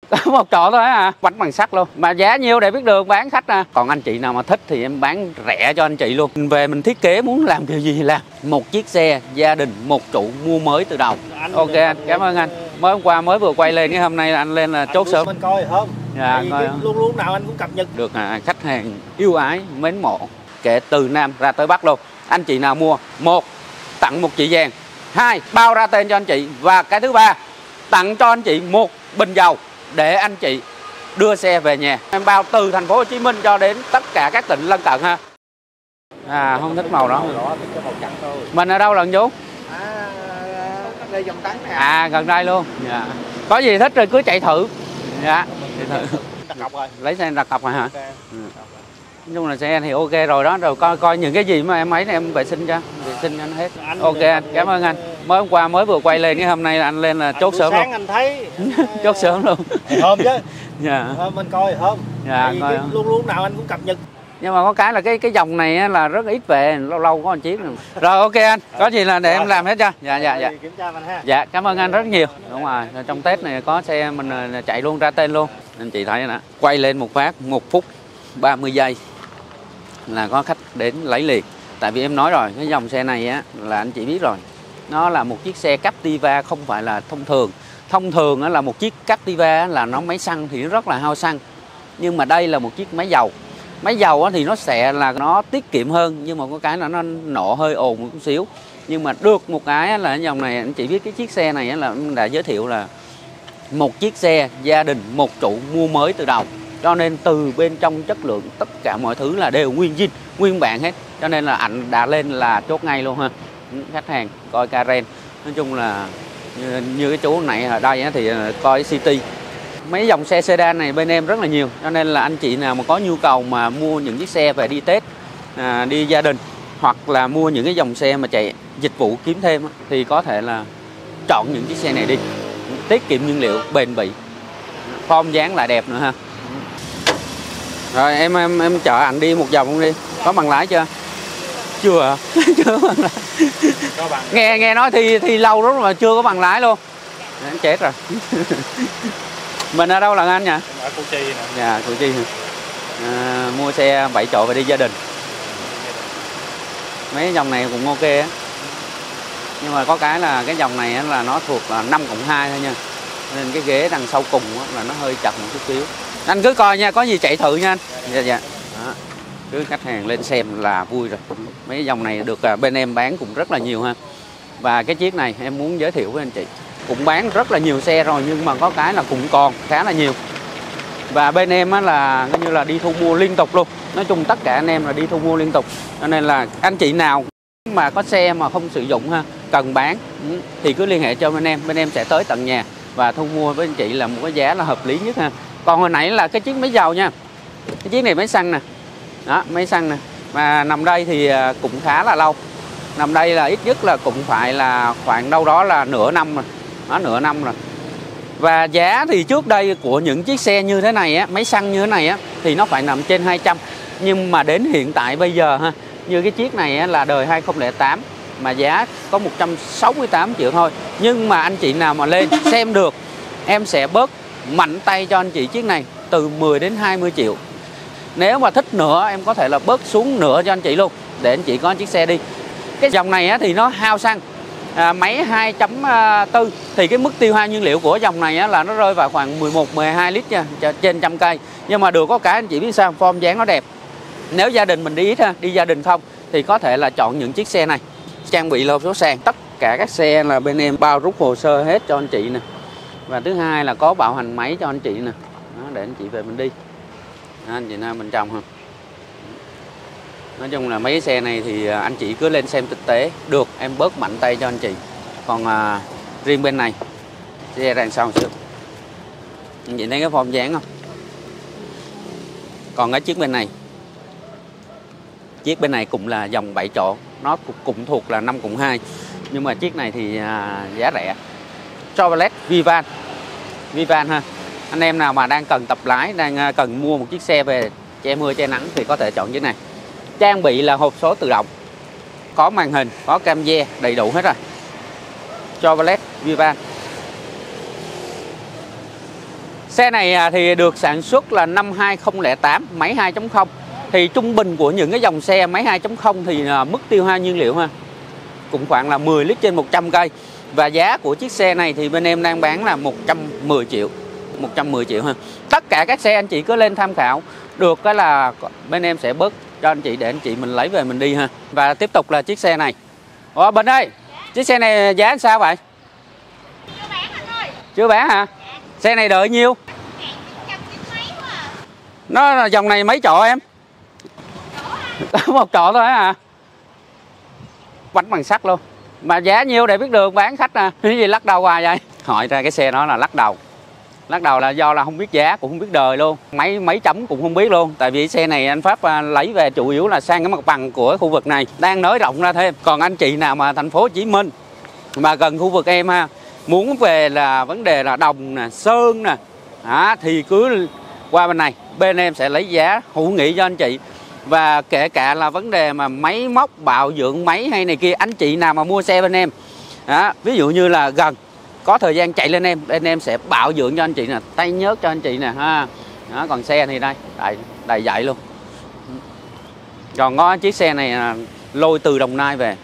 Có một chỗ thôi hả? Bánh bằng sắt luôn. Mà giá nhiêu để biết đường bán khách nè. Còn anh chị nào mà thích thì em bán rẻ cho anh chị luôn. Về mình thiết kế muốn làm kiểu gì thì làm. Một chiếc xe gia đình một trụ mua mới từ đầu. Ok anh, cảm ơn anh. Mới hôm qua mới vừa quay lên, cái hôm nay anh lên là chốt sớm. Mình coi không? Dạ, coi luôn luôn nào anh cũng cập nhật. Được khách hàng yêu ái, mến mộ, kể từ Nam ra tới Bắc luôn. Anh chị nào mua, một tặng một chỉ vàng, hai bao ra tên cho anh chị, và cái thứ ba tặng cho anh chị một bình dầu để anh chị đưa xe về nhà. Em bao từ thành phố Hồ Chí Minh cho đến tất cả các tỉnh lân cận ha. Không thích màu đó. Mình ở đâu lần chú? Đây Dòng Tấn nè. Gần đây luôn. Dạ. Có gì thích rồi cứ chạy thử. Dạ. Đặt cọc rồi. Lấy xe đặt cọc rồi hả? Okay. Nói chung là xe thì ok rồi đó, rồi coi những cái gì mà em ấy này em vệ sinh cho anh hết. Ok anh, cảm ơn anh. Mới hôm qua mới vừa quay lên, cái hôm nay anh lên là chốt sớm luôn. Anh thấy chốt sớm luôn. Hôm chứ. Dạ. Mình coi hôm. Dạ, coi luôn luôn nào anh cũng cập nhật. Nhưng mà có cái là cái dòng này là rất ít về, lâu lâu có một chiếc rồi. Rồi ok anh, có gì là để em làm hết cho. Dạ. Kiểm tra mình ha. Dạ, cảm ơn anh rất nhiều. Đúng rồi, trong Tết này có xe mình chạy luôn ra tên luôn. Anh chị thấy nè, quay lên một phát 1 phút 30 giây là có khách đến lấy liền. Tại vì em nói rồi, cái dòng xe này á là anh chị biết rồi, nó là một chiếc xe Captiva, không phải là thông thường. Thông thường là một chiếc Captiva là nó máy xăng thì nó rất là hao xăng. Nhưng mà đây là một chiếc máy dầu. Máy dầu thì nó sẽ là nó tiết kiệm hơn, nhưng mà có cái là nó nổ hơi ồn một chút xíu. Nhưng mà được một cái là dòng này anh chị biết, cái chiếc xe này là đã giới thiệu là một chiếc xe gia đình một trụ mua mới từ đầu. Cho nên từ bên trong chất lượng tất cả mọi thứ là đều nguyên zin, nguyên bản hết. Cho nên là anh đã lên là chốt ngay luôn ha. Khách hàng coi Karen. Nói chung là như cái chú này ở đây thì coi City. Mấy dòng xe sedan này bên em rất là nhiều. Cho nên là anh chị nào mà có nhu cầu mà mua những chiếc xe về đi Tết, đi gia đình, hoặc là mua những cái dòng xe mà chạy dịch vụ kiếm thêm thì có thể là chọn những chiếc xe này đi. Tiết kiệm nhiên liệu, bền bỉ, form dáng lại đẹp nữa ha. Rồi em chở anh đi một vòng luôn đi. Có bằng lái chưa? Chưa hả? Chưa bằng lái. Nghe nói thì lâu lắm mà chưa có bằng lái luôn. Chết rồi. Mình ở đâu lần anh nhỉ? Ở Củ Chi nè. Dạ, Củ Chi. Mua xe 7 chỗ về đi gia đình. Mấy dòng này cũng ok á. Nhưng mà có cái là cái dòng này là nó thuộc là 5+2 thôi nha. Nên cái ghế đằng sau cùng là nó hơi chật một chút xíu. Anh cứ coi nha, có gì chạy thử nha anh. Dạ. Đó. Cứ khách hàng lên xem là vui rồi. Mấy dòng này được bên em bán cũng rất là nhiều ha. Và cái chiếc này em muốn giới thiệu với anh chị, cũng bán rất là nhiều xe rồi, nhưng mà có cái là cũng còn khá là nhiều. Và bên em là coi như là đi thu mua liên tục luôn. Nói chung tất cả anh em là đi thu mua liên tục. Cho nên là anh chị nào mà có xe mà không sử dụng ha, cần bán thì cứ liên hệ cho bên em sẽ tới tận nhà và thu mua với anh chị là một cái giá là hợp lý nhất ha. Còn hồi nãy là cái chiếc máy dầu nha. Cái chiếc này máy xăng nè. Đó, máy xăng nè. Mà nằm đây thì cũng khá là lâu. Nằm đây là ít nhất là cũng phải là khoảng đâu đó là nửa năm rồi. Đó, nửa năm rồi. Và giá thì trước đây của những chiếc xe như thế này á, máy xăng như thế này á, thì nó phải nằm trên 200. Nhưng mà đến hiện tại bây giờ ha, như cái chiếc này á, là đời 2008 mà giá có 168 triệu thôi. Nhưng mà anh chị nào mà lên xem được, em sẽ bớt mạnh tay cho anh chị chiếc này từ 10 đến 20 triệu. Nếu mà thích nữa em có thể là bớt xuống nữa cho anh chị luôn, để anh chị có chiếc xe đi. Cái dòng này á, thì nó hao xăng, máy 2.4 thì cái mức tiêu hao nhiên liệu của dòng này á, là nó rơi vào khoảng 11-12 lít nha, trên trăm cây. Nhưng mà được có cái anh chị biết sao, form dáng nó đẹp. Nếu gia đình mình đi ít ha, đi gia đình không thì có thể là chọn những chiếc xe này. Trang bị lốp số sàn, tất cả các xe là bên em bao rút hồ sơ hết cho anh chị nè. Và thứ hai là có bảo hành máy cho anh chị nè. Đó, để anh chị về mình đi. Đó, anh chị nào bên trong ha. Nói chung là mấy xe này thì anh chị cứ lên xem thực tế được, em bớt mạnh tay cho anh chị. Còn riêng bên này xe đằng sau xíu, anh chị thấy cái form dáng không? Còn cái chiếc bên này cũng là dòng 7 chỗ, nó cũng thuộc là 5+2, nhưng mà chiếc này thì giá rẻ. Chevrolet Vivan ha. Anh em nào mà đang cần tập lái, đang cần mua một chiếc xe về che mưa che nắng thì có thể chọn chiếc này. Trang bị là hộp số tự động, có màn hình, có camera, đầy đủ hết rồi. Chevrolet Vivan. Xe này thì được sản xuất là năm 2008, máy 2.0. Thì trung bình của những cái dòng xe máy 2.0 thì mức tiêu hao nhiên liệu cũng khoảng là 10 lít trên 100 cây. Và giá của chiếc xe này thì bên em đang bán là 110 triệu. 110 triệu ha. Tất cả các xe anh chị cứ lên tham khảo, được cái là bên em sẽ bớt cho anh chị để anh chị mình lấy về mình đi ha. Và tiếp tục là chiếc xe này. Ủa Bình ơi, chiếc xe này giá sao vậy? Chưa bán anh ơi. Chưa bán hả? Xe này đợi nhiêu? Nó là dòng này mấy chỗ em? Một chỗ thôi hả? Bánh bằng sắt luôn. Mà giá nhiêu để biết đường bán khách nè. Cái gì lắc đầu hoài vậy? Hỏi ra cái xe đó là lắc đầu. Lắc đầu là do là không biết giá, cũng không biết đời luôn. Mấy chấm cũng không biết luôn. Tại vì xe này anh Pháp lấy về chủ yếu là sang cái mặt bằng của khu vực này, đang nới rộng ra thêm. Còn anh chị nào mà thành phố Hồ Chí Minh mà gần khu vực em ha, muốn về là vấn đề là đồng nè, sơn nè, thì cứ qua bên này, bên em sẽ lấy giá hữu nghị cho anh chị. Và kể cả là vấn đề mà máy móc bảo dưỡng máy hay này kia, anh chị nào mà mua xe bên em, ví dụ như là gần có thời gian chạy lên bên em sẽ bảo dưỡng cho anh chị nè, tay nhớt cho anh chị nè ha. Còn xe thì đây đầy dạy luôn. Còn có chiếc xe này lôi từ Đồng Nai về,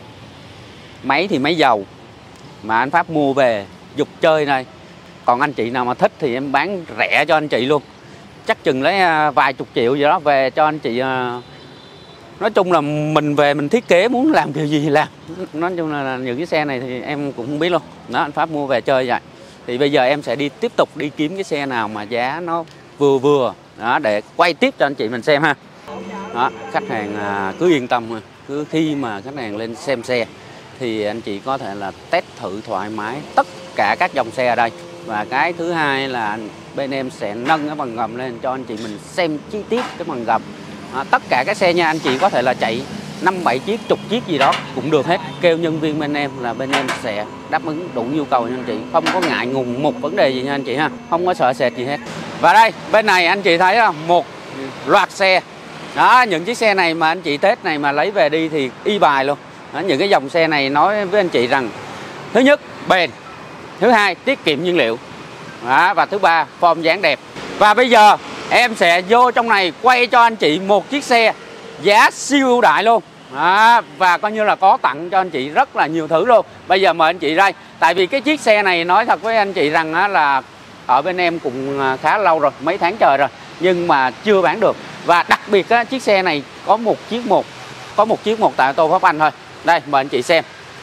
máy thì máy dầu mà anh Pháp mua về dục chơi này. Còn anh chị nào mà thích thì em bán rẻ cho anh chị luôn, chắc chừng lấy vài chục triệu gì đó về cho anh chị. Nói chung là mình về mình thiết kế muốn làm điều gì thì làm. Nói chung là những cái xe này thì em cũng không biết luôn. Đó, anh Pháp mua về chơi vậy. Thì bây giờ em sẽ tiếp tục đi kiếm cái xe nào mà giá nó vừa đó, để quay tiếp cho anh chị mình xem ha. Đó, khách hàng cứ yên tâm, cứ khi mà khách hàng lên xem xe thì anh chị có thể là test thử thoải mái tất cả các dòng xe ở đây. Và cái thứ hai là bên em sẽ nâng cái bằng gầm lên cho anh chị mình xem chi tiết cái bằng gầm. Tất cả các xe nha anh chị có thể là chạy 5-7 chiếc, chục chiếc gì đó cũng được hết. Kêu nhân viên bên em là bên em sẽ đáp ứng đủ nhu cầu nha anh chị. Không có ngại ngùng một vấn đề gì nha anh chị ha. Không có sợ sệt gì hết. Và đây bên này anh chị thấy là một loạt xe. Đó, những chiếc xe này mà anh chị Tết này mà lấy về đi thì y bài luôn. Đó, những cái dòng xe này nói với anh chị rằng thứ nhất bền, thứ hai tiết kiệm nhiên liệu, và thứ ba form dáng đẹp. Và bây giờ em sẽ vô trong này quay cho anh chị một chiếc xe giá siêu ưu đãi luôn. Và coi như là có tặng cho anh chị rất là nhiều thứ luôn. Bây giờ mời anh chị đây. Tại vì cái chiếc xe này nói thật với anh chị rằng là ở bên em cũng khá lâu rồi, mấy tháng trời rồi, nhưng mà chưa bán được. Và đặc biệt chiếc xe này có một chiếc một tại ô tô Pháp Anh thôi. Đây mời anh chị xem.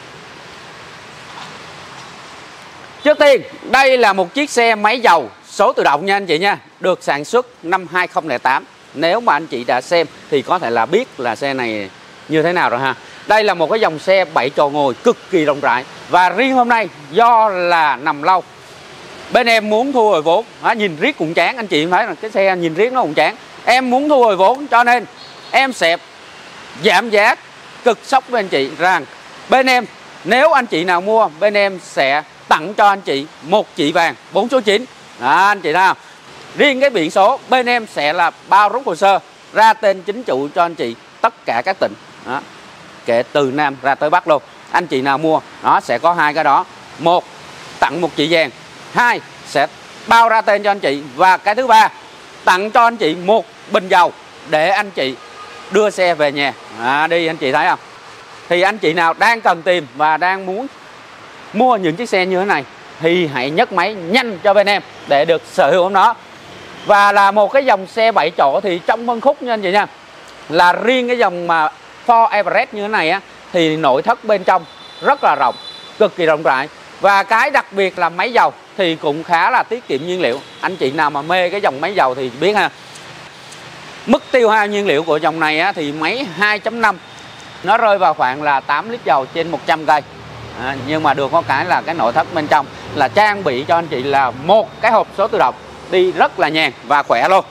Trước tiên đây là một chiếc xe máy dầu số tự động nha anh chị nha. Được sản xuất năm 2008. Nếu mà anh chị đã xem thì có thể là biết là xe này như thế nào rồi ha. Đây là một cái dòng xe 7 chỗ ngồi cực kỳ rộng rãi. Và riêng hôm nay do là nằm lâu, bên em muốn thu hồi vốn, nhìn riết cũng chán. Anh chị thấy là cái xe nhìn riết nó cũng chán. Em muốn thu hồi vốn cho nên em sẽ giảm giá cực sốc với anh chị rằng bên em, nếu anh chị nào mua, bên em sẽ tặng cho anh chị một chỉ vàng 4 số 9. Anh chị thấy không? Riêng cái biển số bên em sẽ là bao rút hồ sơ ra tên chính chủ cho anh chị tất cả các tỉnh. Đó, kể từ Nam ra tới Bắc luôn. Anh chị nào mua nó sẽ có hai cái đó. Một, tặng một chỉ vàng. Hai, sẽ bao ra tên cho anh chị. Và cái thứ ba, tặng cho anh chị một bình dầu để anh chị đưa xe về nhà đi. Anh chị thấy không? Thì anh chị nào đang cần tìm và đang muốn mua những chiếc xe như thế này thì hãy nhấc máy nhanh cho bên em để được sở hữu nó. Và là một cái dòng xe 7 chỗ thì trong phân khúc nha anh chị nha, là riêng cái dòng mà Ford Everest như thế này thì nội thất bên trong rất là rộng, cực kỳ rộng rãi. Và cái đặc biệt là máy dầu thì cũng khá là tiết kiệm nhiên liệu. Anh chị nào mà mê cái dòng máy dầu thì biết ha. Mức tiêu hao nhiên liệu của dòng này thì máy 2.5 nó rơi vào khoảng là 8 lít dầu trên 100 cây. Nhưng mà được có cái là cái nội thất bên trong là trang bị cho anh chị là một cái hộp số tự động, đi rất là nhàn và khỏe luôn.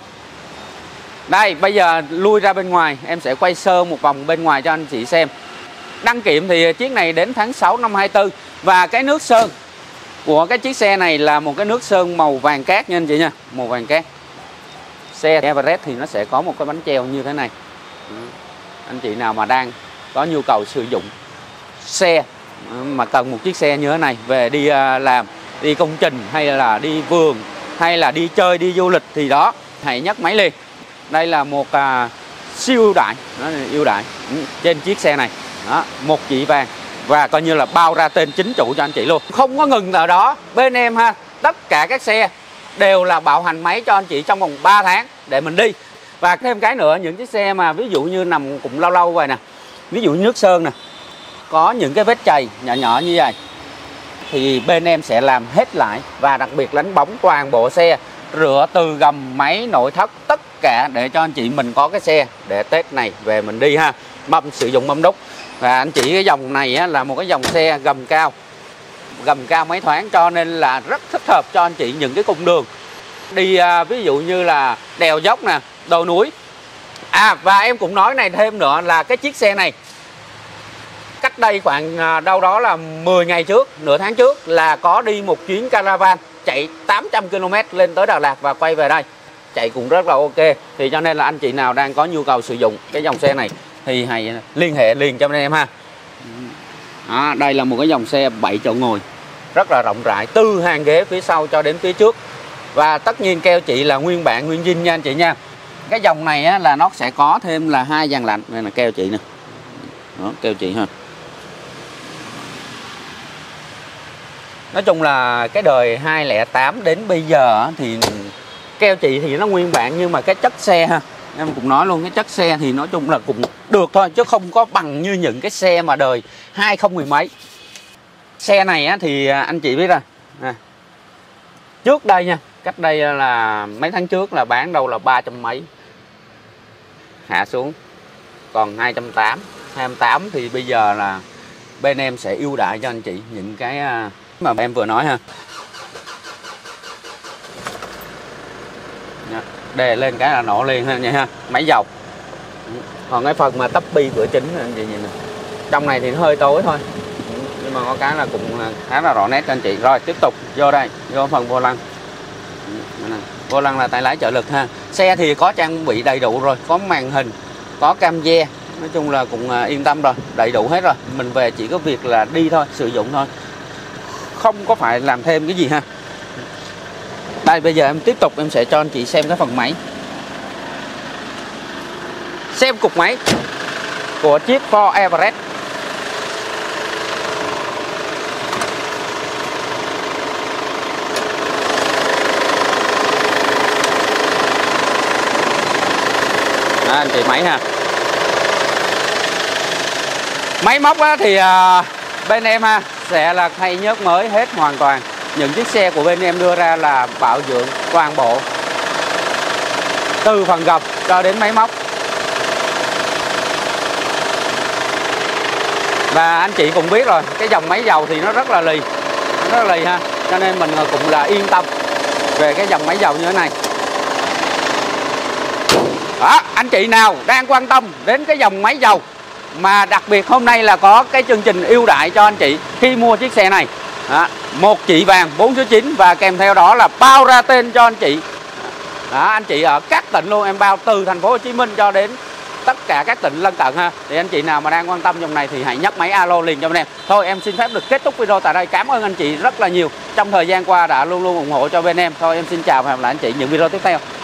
Đây bây giờ lui ra bên ngoài, em sẽ quay sơ một vòng bên ngoài cho anh chị xem. Đăng kiểm thì chiếc này đến tháng 6 năm 24. Và cái nước sơn của cái chiếc xe này là một cái nước sơn màu vàng cát nha anh chị nha, màu vàng cát. Xe Everest thì nó sẽ có một cái bánh treo như thế này. Anh chị nào mà đang có nhu cầu sử dụng xe mà cần một chiếc xe như thế này về đi làm, đi công trình hay là đi vườn hay là đi chơi đi du lịch thì đó hãy nhấc máy liền. Đây là một siêu ưu đãi, đó là ưu đãi trên chiếc xe này đó, 1 chỉ vàng và coi như là bao ra tên chính chủ cho anh chị luôn. Không có ngừng ở đó, bên em ha, tất cả các xe đều là bảo hành máy cho anh chị trong vòng 3 tháng để mình đi. Và thêm cái nữa, những chiếc xe mà ví dụ như nằm cũng lâu lâu vậy nè, ví dụ như nước sơn nè, có những cái vết chày nhỏ nhỏ như vậy thì bên em sẽ làm hết lại, và đặc biệt đánh bóng toàn bộ xe, rửa từ gầm máy nội thất tất cả để cho anh chị mình có cái xe để Tết này về mình đi ha. Sử dụng mâm đúc. Và anh chị cái dòng này á, là một cái dòng xe gầm cao máy thoáng, cho nên là rất thích hợp cho anh chị những cái cung đường đi, ví dụ như là đèo dốc nè, đồi núi. Và em cũng nói này thêm nữa là cái chiếc xe này cách đây khoảng đâu đó là 10 ngày trước, nửa tháng trước là có đi một chuyến caravan chạy 800 km lên tới Đà Lạt và quay về đây, chạy cũng rất là ok. Thì cho nên là anh chị nào đang có nhu cầu sử dụng cái dòng xe này thì hãy liên hệ liền cho bên em ha. Đây là một cái dòng xe 7 chỗ ngồi rất là rộng rãi, từ hàng ghế phía sau cho đến phía trước, và tất nhiên keo chỉ là nguyên bản nguyên zin nha anh chị nha. Cái dòng này á, là nó sẽ có thêm là 2 dàn lạnh, đây là keo chỉ nè, đó keo chỉ ha. Nói chung là cái đời 2008 đến bây giờ thì keo chỉ thì nó nguyên bản, nhưng mà cái chất xe ha, em cũng nói luôn, cái chất xe thì nói chung là cũng được thôi, chứ không có bằng như những cái xe mà đời 2010 mấy. Xe này á, thì anh chị biết rồi, trước đây nha, cách đây là mấy tháng trước là bán đâu là 300 mấy, hạ xuống còn 280 thì bây giờ là bên em sẽ ưu đãi cho anh chị những cái mà em vừa nói ha. Đè lên cái là nổ liền ha, nha ha, máy dầu. Còn cái phần mà tắp bi cửa chính anh chị nhìn nè, trong này thì nó hơi tối thôi, nhưng mà có cái là cũng khá là rõ nét cho anh chị. Rồi tiếp tục vô đây, vô phần vô lăng. Vô lăng là tay lái trợ lực ha. Xe thì có trang bị đầy đủ rồi, có màn hình, có cam ge, nói chung là cũng yên tâm rồi, đầy đủ hết rồi. Mình về chỉ có việc là đi thôi, sử dụng thôi, không có phải làm thêm cái gì ha. Đây bây giờ em tiếp tục em sẽ cho anh chị xem cái phần máy, xem cục máy của chiếc Ford Everest. Anh chị máy ha. Máy móc thì bên em ha sẽ là thay nhớt mới hết hoàn toàn. Những chiếc xe của bên em đưa ra là bảo dưỡng toàn bộ, từ phần gầm cho đến máy móc. Và anh chị cũng biết rồi, cái dòng máy dầu thì nó rất là lì ha, cho nên mình cũng là yên tâm về cái dòng máy dầu như thế này. Đó, anh chị nào đang quan tâm đến cái dòng máy dầu mà đặc biệt hôm nay là có cái chương trình ưu đãi cho anh chị khi mua chiếc xe này. Đó, 1 chỉ vàng 4 số 9 và kèm theo đó là bao ra tên cho anh chị. Đó, anh chị ở các tỉnh luôn, em bao từ thành phố Hồ Chí Minh cho đến tất cả các tỉnh lân cận ha. Thì anh chị nào mà đang quan tâm dòng này thì hãy nhấc máy alo liền cho bên em. Thôi em xin phép được kết thúc video tại đây. Cảm ơn anh chị rất là nhiều trong thời gian qua đã luôn luôn ủng hộ cho bên em. Thôi em xin chào và hẹn gặp lại anh chị những video tiếp theo.